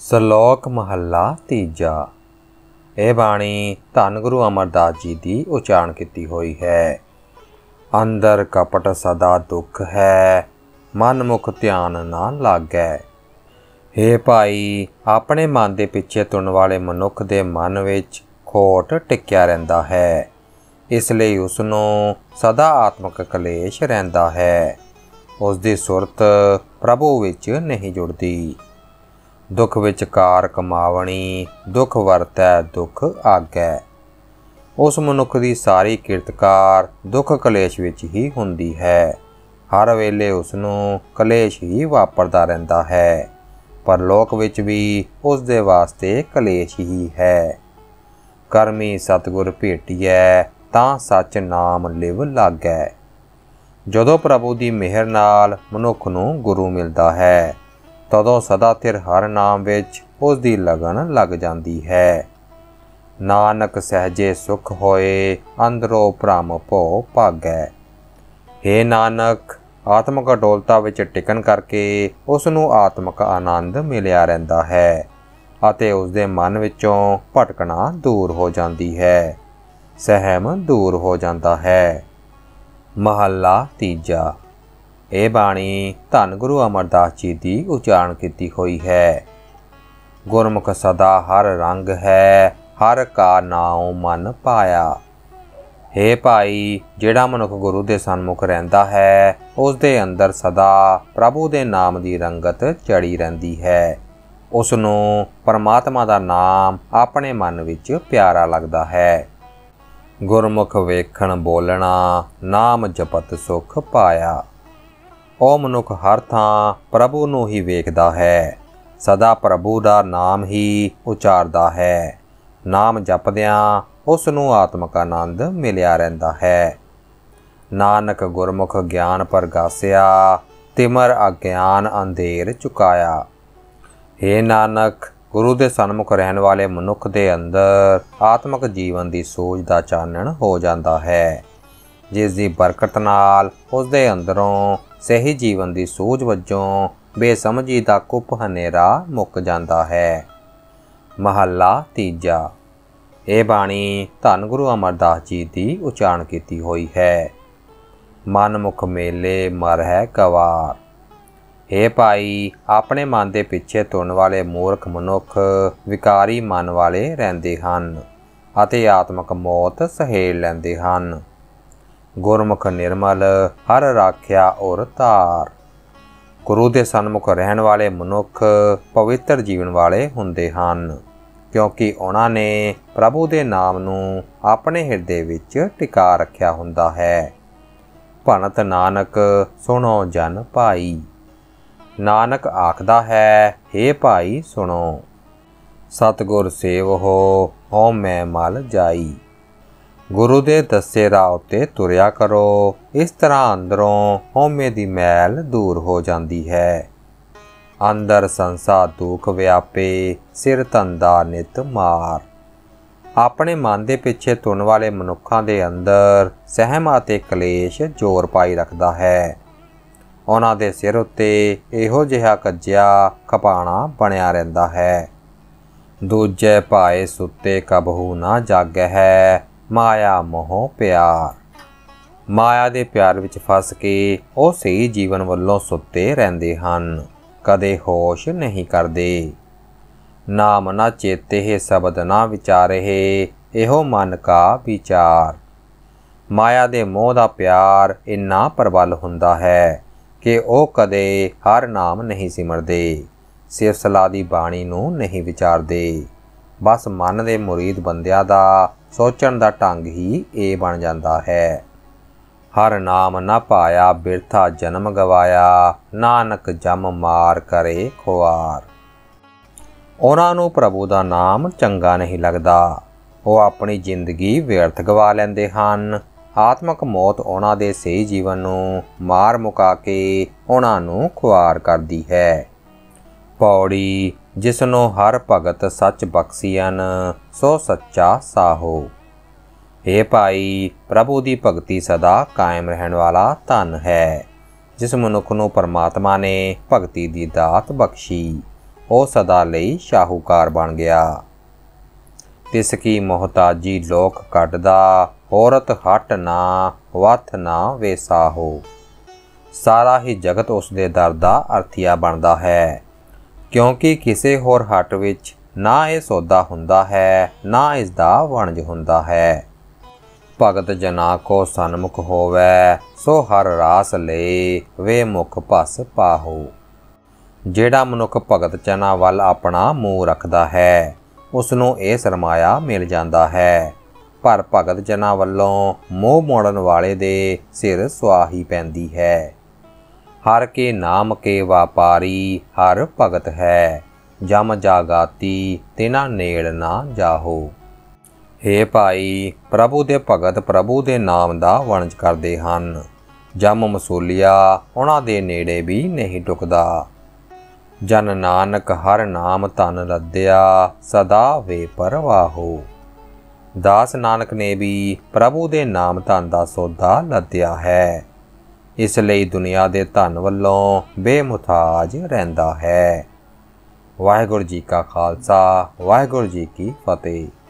ਸਲੋਕ ਮਹੱਲਾ ਤੀਜਾ। ਇਹ ਬਾਣੀ ਧੰਨ ਗੁਰੂ ਅਮਰਦਾਸ ਜੀ ਦੀ ਉਚਾਰਨ ਕੀਤੀ ਹੋਈ ਹੈ। ਅੰਦਰ ਕਪਟ ਸਦਾ ਦੁੱਖ ਹੈ, ਮਨ ਮੁਖ ਧਿਆਨ ਨਾ ਲਾਗੈ। ਹੇ ਭਾਈ, ਆਪਣੇ ਮਨ ਦੇ ਪਿੱਛੇ ਤੁਰਨ ਵਾਲੇ ਮਨੁੱਖ ਦੇ ਮਨ ਵਿੱਚ ਖੋਟ ਟਿਕਿਆ ਰਹਿੰਦਾ ਹੈ, ਇਸ ਲਈ ਉਸ ਨੂੰ ਸਦਾ ਆਤਮਿਕ ਕਲੇਸ਼ ਰਹਿੰਦਾ ਹੈ। ਉਸ ਦੀ ਸੁਰਤ ਪ੍ਰਭੂ ਵਿੱਚ ਨਹੀਂ ਜੁੜਦੀ। ਦੁੱਖ ਵਿੱਚ ਕਾਰ ਕਮਾਵਣੀ, ਦੁੱਖ ਵਰਤੈ ਦੁੱਖ ਆਗੈ। ਉਸ ਮਨੁੱਖ ਦੀ ਸਾਰੀ ਕਿਰਤਕਾਰ ਦੁੱਖ ਕਲੇਸ਼ ਵਿੱਚ ਹੀ ਹੁੰਦੀ ਹੈ। ਹਰ ਵੇਲੇ ਉਸ ਨੂੰ ਕਲੇਸ਼ ਹੀ ਵਾਪਰਦਾ ਰਹਿੰਦਾ ਹੈ। ਪਰਲੋਕ ਵਿੱਚ ਵੀ ਉਸ ਦੇ ਵਾਸਤੇ ਕਲੇਸ਼ ਹੀ ਹੈ। ਕਰਮੀ ਸਤਿਗੁਰ ਭੇਟੀਐ, ਤਾਂ ਸੱਚ ਨਾਮ ਲਿਵ ਲਾਗੈ। ਜਦੋਂ ਪ੍ਰਭੂ ਦੀ ਮਿਹਰ ਨਾਲ ਮਨੁੱਖ ਨੂੰ ਗੁਰੂ ਮਿਲਦਾ ਹੈ, ਤਦੋਂ ਸਦਾ ਥਿਰ ਹਰ ਨਾਮ ਵਿੱਚ ਉਸ ਦੀ ਲਗਨ ਲੱਗ ਜਾਂਦੀ ਹੈ। ਨਾਨਕ ਸਹਿਜੇ ਸੁਖ ਹੋਏ, ਅੰਦਰੋਂ ਭ੍ਰਮ ਭਉ ਭਾਗੈ। ਹੇ ਨਾਨਕ, ਆਤਮਿਕ ਅਡੋਲਤਾ ਵਿੱਚ ਟਿਕਣ ਕਰਕੇ ਉਸ ਨੂੰ ਆਤਮਿਕ ਆਨੰਦ ਮਿਲਿਆ ਰਹਿੰਦਾ ਹੈ ਅਤੇ ਉਸ ਦੇ ਮਨ ਵਿੱਚੋਂ ਭਟਕਣਾ ਦੂਰ ਹੋ ਜਾਂਦੀ ਹੈ, ਸਹਿਮ ਦੂਰ ਹੋ ਜਾਂਦਾ ਹੈ। ਮਹੱਲਾ ਤੀਜਾ। ਇਹ ਬਾਣੀ ਧੰਨ ਗੁਰੂ ਅਮਰਦਾਸ ਜੀ ਦੀ ਉਚਾਰਨ ਕੀਤੀ ਹੋਈ ਹੈ। ਗੁਰਮੁਖ ਸਦਾ ਹਰ ਰੰਗ ਹੈ, ਹਰ ਕਾ ਨਾਉ ਮਨ ਪਾਇਆ। ਹੇ ਭਾਈ, ਜਿਹੜਾ ਮਨੁੱਖ ਗੁਰੂ ਦੇ ਸਨਮੁਖ ਰਹਿੰਦਾ ਹੈ, ਉਸ ਦੇ ਅੰਦਰ ਸਦਾ ਪ੍ਰਭੂ ਦੇ ਨਾਮ ਦੀ ਰੰਗਤ ਚੜੀ ਰਹਿੰਦੀ ਹੈ। ਉਸ ਨੂੰ ਪਰਮਾਤਮਾ ਦਾ ਨਾਮ ਆਪਣੇ ਮਨ ਵਿੱਚ ਪਿਆਰਾ ਲੱਗਦਾ ਹੈ। ਗੁਰਮੁਖ ਵੇਖਣ ਬੋਲਣਾ, ਨਾਮ ਜਪਤ ਸੁਖ ਪਾਇਆ। ਉਹ ਮਨੁੱਖ ਹਰ ਥਾਂ ਪ੍ਰਭੂ ਨੂੰ ਹੀ ਵੇਖਦਾ ਹੈ, ਸਦਾ ਪ੍ਰਭੂ ਦਾ ਨਾਮ ਹੀ ਉਚਾਰਦਾ ਹੈ। ਨਾਮ ਜਪਦਿਆਂ ਉਸ ਨੂੰ ਆਤਮਿਕ ਆਨੰਦ ਮਿਲਿਆ ਰਹਿੰਦਾ ਹੈ। ਨਾਨਕ ਗੁਰਮੁਖ ਗਿਆਨ ਪ੍ਰਗਾਸਿਆ, ਤਿਮਰ ਅਗਿਆਨ ਅੰਧੇਰ ਚੁਕਾਇਆ। ਹੇ ਨਾਨਕ, ਗੁਰੂ ਦੇ ਸਨਮੁਖ ਰਹਿਣ ਵਾਲੇ ਮਨੁੱਖ ਦੇ ਅੰਦਰ ਆਤਮਿਕ ਜੀਵਨ ਦੀ ਸੂਝ ਦਾ ਚਾਨਣ ਹੋ ਜਾਂਦਾ ਹੈ, ਜਿਸ ਦੀ ਬਰਕਤ ਨਾਲ ਉਸ ਦੇ ਅੰਦਰੋਂ ਸਹੀ ਜੀਵਨ ਦੀ ਸੂਝ ਵਜੋਂ ਬੇਸਮਝੀ ਦਾ ਕੁੱਪ ਹਨੇਰਾ ਮੁੱਕ ਜਾਂਦਾ ਹੈ। ਮਹੱਲਾ ਤੀਜਾ। ਇਹ ਬਾਣੀ ਧੰਨ ਗੁਰੂ ਅਮਰਦਾਸ ਜੀ ਦੀ ਉਚਾਰਨ ਕੀਤੀ ਹੋਈ ਹੈ। ਮਨ ਮੁਖ ਮੇਲੇ ਮਰਹਿ ਗਵਾਰ। ਹੇ ਭਾਈ, ਆਪਣੇ ਮਨ ਦੇ ਪਿੱਛੇ ਤੁਰਨ ਵਾਲੇ ਮੂਰਖ ਮਨੁੱਖ ਵਿਕਾਰੀ ਮਨ ਵਾਲੇ ਰਹਿੰਦੇ ਹਨ ਅਤੇ ਆਤਮਿਕ ਮੌਤ ਸਹੇੜ ਲੈਂਦੇ ਹਨ। ਗੁਰਮੁਖ ਨਿਰਮਲ ਹਰ ਰਾਖਿਆ ਔਰ ਧਾਰ। ਗੁਰੂ ਦੇ ਸਨਮੁਖ ਰਹਿਣ ਵਾਲੇ ਮਨੁੱਖ ਪਵਿੱਤਰ ਜੀਵਨ ਵਾਲੇ ਹੁੰਦੇ ਹਨ, ਕਿਉਂਕਿ ਉਹਨਾਂ ਨੇ ਪ੍ਰਭੂ ਦੇ ਨਾਮ ਨੂੰ ਆਪਣੇ ਹਿਰਦੇ ਵਿੱਚ ਟਿਕਾ ਰੱਖਿਆ ਹੁੰਦਾ ਹੈ। ਭਣਤ ਨਾਨਕ ਸੁਣੋ ਜਨ ਭਾਈ। ਨਾਨਕ ਆਖਦਾ ਹੈ, ਹੇ ਭਾਈ ਸੁਣੋ। ਸਤਿਗੁਰ ਸੇਵਹੁ, ਹਉਮੈ ਮਲ ਜਾਈ। ਗੁਰੂ ਦੇ ਦੱਸੇ ਰਾਹ ਉੱਤੇ ਤੁਰਿਆ ਕਰੋ, ਇਸ ਤਰ੍ਹਾਂ ਅੰਦਰੋਂ ਹਉਮੈ ਦੀ ਮੈਲ ਦੂਰ ਹੋ ਜਾਂਦੀ ਹੈ। ਅੰਦਰ ਸੰਸਾ ਦੁਖ ਵਿਆਪੇ, ਸਿਰ ਧੰਦਾ ਨਿਤ ਮਾਰ। ਆਪਣੇ ਮਨ ਦੇ ਪਿੱਛੇ ਤੁਰਨ ਵਾਲੇ ਮਨੁੱਖਾਂ ਦੇ ਅੰਦਰ ਸਹਿਮ ਅਤੇ ਕਲੇਸ਼ ਜ਼ੋਰ ਪਾਈ ਰੱਖਦਾ ਹੈ। ਉਹਨਾਂ ਦੇ ਸਿਰ ਉੱਤੇ ਇਹੋ ਜਿਹਾ ਕੱਜਿਆ ਖਪਾਣਾ ਬਣਿਆ ਰਹਿੰਦਾ ਹੈ। ਦੂਜੇ ਭਾਏ ਸੁੱਤੇ ਕਬਹੂ ਨਾ ਜਾਗਹਿ, ਮਾਇਆ ਮੋਹ ਪਿਆਰ। ਮਾਇਆ ਦੇ ਪਿਆਰ ਵਿੱਚ ਫਸ ਕੇ ਉਹ ਸਹੀ ਜੀਵਨ ਵੱਲੋਂ ਸੁੱਤੇ ਰਹਿੰਦੇ ਹਨ, ਕਦੇ ਹੋਸ਼ ਨਹੀਂ ਕਰਦੇ। ਨਾਮ ਨਾ ਚੇਤੇ ਸ਼ਬਦ ਨਾ ਵਿਚਾਰੇ, ਇਹੋ ਮਨ ਕਾ ਵਿਚਾਰ। ਮਾਇਆ ਦੇ ਮੋਹ ਦਾ ਪਿਆਰ ਇੰਨਾ ਪ੍ਰਬਲ ਹੁੰਦਾ ਹੈ ਕਿ ਉਹ ਕਦੇ ਹਰ ਨਾਮ ਨਹੀਂ ਸਿਮਰਦੇ, ਸਿਫਤ ਸਲਾਹ ਦੀ ਬਾਣੀ ਨੂੰ ਨਹੀਂ ਵਿਚਾਰਦੇ। ਬਸ ਮਨ ਦੇ ਮੁਰੀਦ ਬੰਦਿਆਂ ਦਾ ਸੋਚਣ ਦਾ ਢੰਗ ਹੀ ਇਹ ਬਣ ਜਾਂਦਾ ਹੈ। ਹਰ ਨਾਮ ਨਾ ਪਾਇਆ, ਬਿਰਥਾ ਜਨਮ ਗਵਾਇਆ, ਨਾਨਕ ਜਮ ਮਾਰ ਕਰੇ ਖੁਆਰ। ਉਹਨਾਂ ਨੂੰ ਪ੍ਰਭੂ ਦਾ ਨਾਮ ਚੰਗਾ ਨਹੀਂ ਲੱਗਦਾ, ਉਹ ਆਪਣੀ ਜ਼ਿੰਦਗੀ ਵਿਅਰਥ ਗਵਾ ਲੈਂਦੇ ਹਨ। ਆਤਮਿਕ ਮੌਤ ਉਹਨਾਂ ਦੇ ਸਹੀ ਜੀਵਨ ਨੂੰ ਮਾਰ ਮੁਕਾ ਕੇ ਉਹਨਾਂ ਨੂੰ ਖੁਆਰ ਕਰਦੀ ਹੈ। ਪੌੜੀ। ਜਿਸ ਨੂੰ ਹਰ ਭਗਤ ਸੱਚ ਬਖਸ਼ੀਅਨ, ਸੋ ਸੱਚਾ ਸਾਹੋ। ਹੇ ਭਾਈ, ਪ੍ਰਭੂ ਦੀ ਭਗਤੀ ਸਦਾ ਕਾਇਮ ਰਹਿਣ ਵਾਲਾ ਧਨ ਹੈ। ਜਿਸ ਮਨੁੱਖ ਨੂੰ ਪਰਮਾਤਮਾ ਨੇ ਭਗਤੀ ਦੀ ਦਾਤ ਬਖਸ਼ੀ, ਉਹ ਸਦਾ ਲਈ ਸ਼ਾਹੂਕਾਰ ਬਣ ਗਿਆ। ਤਿਸ ਕੀ ਮੁਹਤਾਜੀ ਲੋਕ ਕੱਢਦਾ, ਔਰਤ ਹੱਟ ਨਾ ਵੱਥ ਨਾ ਵੇਸਾਹੋ। ਸਾਰਾ ਹੀ ਜਗਤ ਉਸ ਦੇ ਦਰ ਦਾ ਅਰਥੀਆ ਬਣਦਾ ਹੈ, ਕਿਉਂਕਿ ਕਿਸੇ ਹੋਰ ਹੱਟ ਵਿੱਚ ਨਾ ਇਹ ਸੌਦਾ ਹੁੰਦਾ ਹੈ, ਨਾ ਇਸ ਦਾ ਵਣਜ ਹੁੰਦਾ ਹੈ। ਭਗਤ ਜਨਾ ਕੋ ਸਨਮੁਖ ਹੋਵੈ, ਸੋ ਹਰ ਰਾਸ ਲੈ ਵੇ ਮੁਖ ਭਸ ਪਾਹੋ। ਜਿਹੜਾ ਮਨੁੱਖ ਭਗਤ ਜਨਾਂ ਵੱਲ ਆਪਣਾ ਮੂੰਹ ਰੱਖਦਾ ਹੈ, ਉਸ ਨੂੰ ਇਹ ਸਰਮਾਇਆ ਮਿਲ ਜਾਂਦਾ ਹੈ। ਪਰ ਭਗਤ ਜਨਾਂ ਵੱਲੋਂ ਮੂੰਹ ਮੋੜਨ ਵਾਲੇ ਦੇ ਸਿਰ ਸੁਆਹੀ ਪੈਂਦੀ ਹੈ। ਹਰ ਕੇ ਨਾਮ ਕੇ ਵਾਪਾਰੀ ਹਰ ਭਗਤ ਹੈ, ਜਮ ਜਾਗਾਤੀ ਤਿਨਾ ਨੇੜ ਨਾ ਜਾਹੋ। ਹੇ ਭਾਈ, ਪ੍ਰਭੂ ਦੇ ਭਗਤ ਪ੍ਰਭੂ ਦੇ ਨਾਮ ਦਾ ਵਣਜ ਕਰਦੇ ਹਨ। ਜਮ ਮਸੂਲੀਆ ਉਹਨਾਂ ਦੇ ਨੇੜੇ ਵੀ ਨਹੀਂ ਟੁਕਦਾ। ਜਨ ਨਾਨਕ ਹਰ ਨਾਮ ਧਨ ਲੱਦਿਆ, ਸਦਾ ਵੇ ਪਰਵਾਹੋ। ਦਾਸ ਨਾਨਕ ਨੇ ਵੀ ਪ੍ਰਭੂ ਦੇ ਨਾਮ ਧਨ ਦਾ ਸੌਦਾ ਲੱਦਿਆ ਹੈ, ਇਸ ਲਈ ਦੁਨੀਆ ਦੇ ਧਨ ਵੱਲੋਂ ਬੇਮੁਤਾਜ ਰਹਿੰਦਾ ਹੈ। ਵਾਹਿਗੁਰੂ ਜੀ ਕਾ ਖਾਲਸਾ, ਵਾਹਿਗੁਰੂ ਜੀ ਕੀ ਫਤਿਹ।